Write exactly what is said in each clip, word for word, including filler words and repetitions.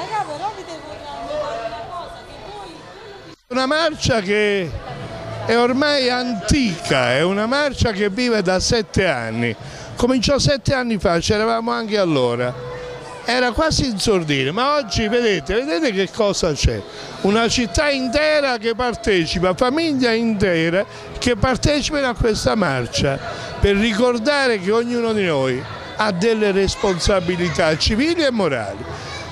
Raga, però vi devo raccontare una cosa, che voi... Una marcia che è ormai antica, è una marcia che vive da sette anni. Cominciò sette anni fa, c'eravamo anche allora. Era quasi in sordina, ma oggi vedete, vedete che cosa c'è? Una città intera che partecipa, famiglia intera che partecipano a questa marcia per ricordare che ognuno di noi ha delle responsabilità civili e morali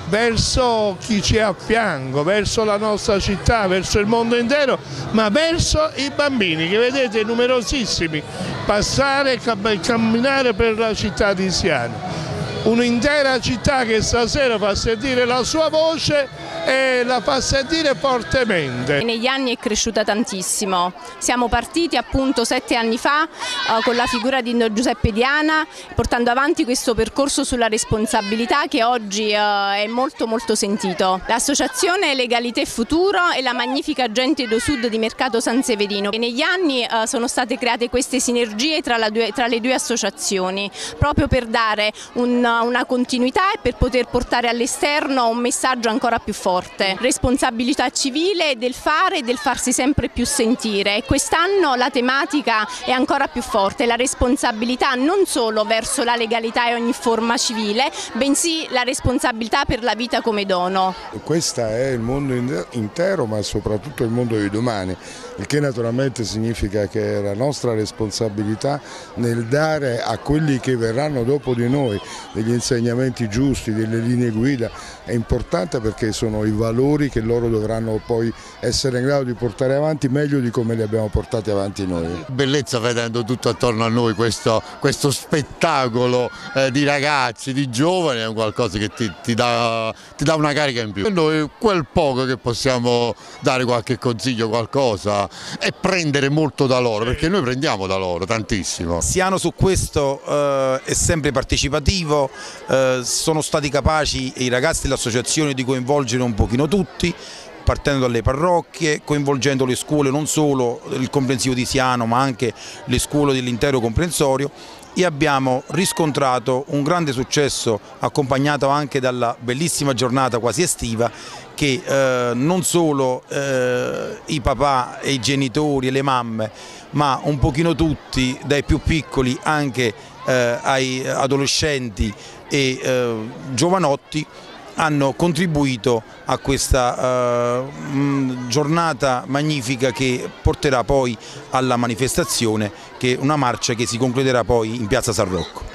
verso chi ci è a fianco, verso la nostra città, verso il mondo intero, ma verso i bambini che vedete numerosissimi passare e camminare per la città di Siano. Un'intera città che stasera fa sentire la sua voce e la fa sentire fortemente. Negli anni è cresciuta tantissimo, siamo partiti appunto sette anni fa eh, con la figura di Don Giuseppe Diana, portando avanti questo percorso sulla responsabilità che oggi eh, è molto molto sentito. L'associazione Legalité Futuro e la magnifica Gente do Sud di Mercato San Severino. E negli anni eh, sono state create queste sinergie tra, la due, tra le due associazioni, proprio per dare un una continuità e per poter portare all'esterno un messaggio ancora più forte. Responsabilità civile del fare e del farsi sempre più sentire, e quest'anno la tematica è ancora più forte, la responsabilità non solo verso la legalità e ogni forma civile, bensì la responsabilità per la vita come dono. Questo è il mondo intero, ma soprattutto il mondo di domani, il che naturalmente significa che è la nostra responsabilità nel dare a quelli che verranno dopo di noi degli insegnamenti giusti, delle linee guida. È importante perché sono i valori che loro dovranno poi essere in grado di portare avanti meglio di come li abbiamo portati avanti noi. Bellezza vedendo tutto attorno a noi, questo, questo spettacolo eh, di ragazzi, di giovani, è qualcosa che ti, ti, dà, ti dà una carica in più. E noi quel poco che possiamo dare qualche consiglio, qualcosa, e prendere molto da loro, perché noi prendiamo da loro tantissimo. Siano su questo eh, è sempre partecipativo, eh, sono stati capaci i ragazzi dell'associazione di coinvolgere un pochino tutti, partendo dalle parrocchie, coinvolgendo le scuole, non solo il comprensivo di Siano ma anche le scuole dell'intero comprensorio, e abbiamo riscontrato un grande successo accompagnato anche dalla bellissima giornata quasi estiva che eh, non solo eh, i papà e i genitori e le mamme, ma un pochino tutti, dai più piccoli anche eh, ai adolescenti e eh, giovanotti, hanno contribuito a questa uh, giornata magnifica che porterà poi alla manifestazione, che è una marcia che si concluderà poi in piazza San Rocco.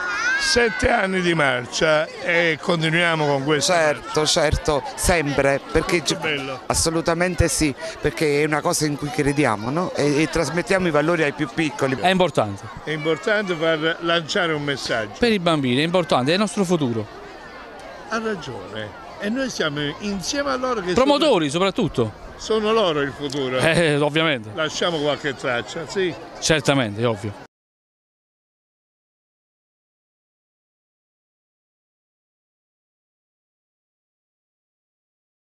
Sette anni di marcia e continuiamo con questo. Certo, marcia. certo, sempre, perché assolutamente sì, perché è una cosa in cui crediamo, no? e, e trasmettiamo i valori ai più piccoli. È importante. È importante far lanciare un messaggio. Per i bambini è importante, è il nostro futuro. Ha ragione, e noi siamo insieme a loro che promotori sono, soprattutto. Sono loro il futuro. Eh, ovviamente. Lasciamo qualche traccia, sì. Certamente, è ovvio.